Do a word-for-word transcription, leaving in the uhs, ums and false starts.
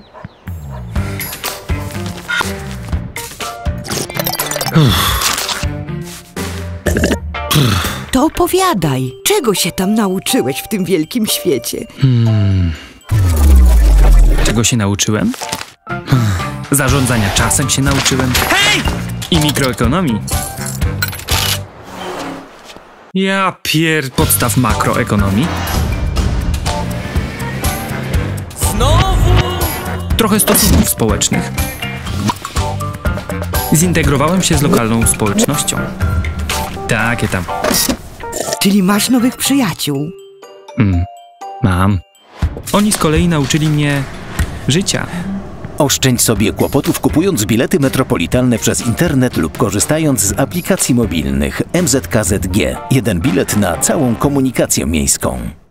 To opowiadaj, czego się tam nauczyłeś w tym wielkim świecie? Hmm. Czego się nauczyłem? Hmm. Zarządzania czasem się nauczyłem. Hej! I mikroekonomii. Ja pier... podstaw makroekonomii. Znowu! Trochę stosunków społecznych. Zintegrowałem się z lokalną społecznością. Takie tam. Czyli masz nowych przyjaciół? Hmm. Mam. Oni z kolei nauczyli mnie życia. Oszczędź sobie kłopotów, kupując bilety metropolitalne przez internet lub korzystając z aplikacji mobilnych M Z K Z G. Jeden bilet na całą komunikację miejską.